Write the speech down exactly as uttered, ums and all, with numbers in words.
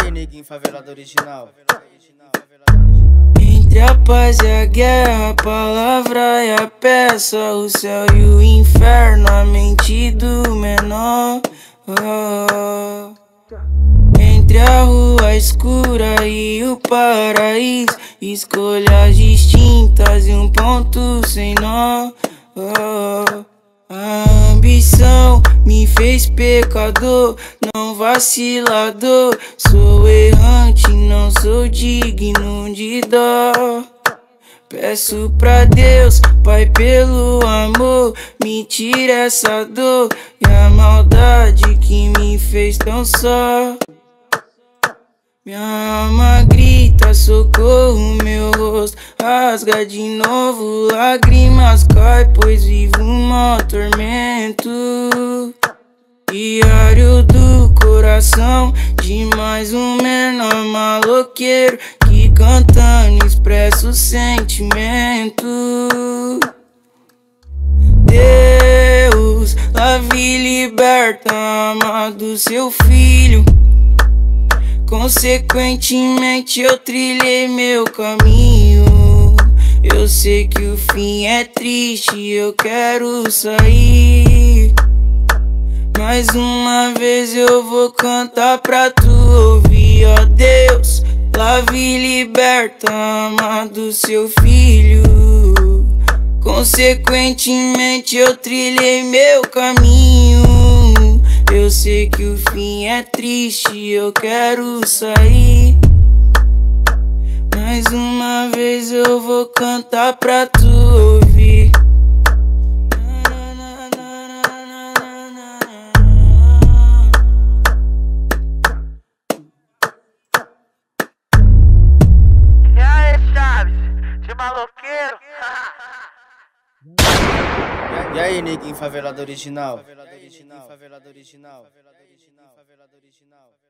aí, neguinho favelado original. Entre a paz e a guerra, a palavra e a peça, o céu e o inferno, a mente do menor. Oh. Entre a rua escura e o paraíso, escolhas distintas e um ponto sem nó. Oh. A ambição me fez pecador, não vacilador. Sou errante, não sou digno de dó. Peço pra Deus, Pai, pelo amor, me tire essa dor e a maldade que me fez tão só. Minha alma grita, socorro, meu rosto rasga de novo, lágrimas caem, pois vivo um maior tormento. Diário do coração de mais um menor maloqueiro que cantando expressa o sentimento. Deus, lave e liberta a alma do seu filho. Consequentemente eu trilhei meu caminho. Eu sei que o fim é triste, eu quero sair. Mais uma vez eu vou cantar pra tu ouvir, ó Deus, lave e liberta a alma do seu filho. Consequentemente eu trilhei meu caminho. Eu sei que o fim é triste, eu quero sair. Mais uma vez eu vou cantar pra tu ouvir. E aí, Chaves, de maloqueiro? E aí, neguinho favelado original.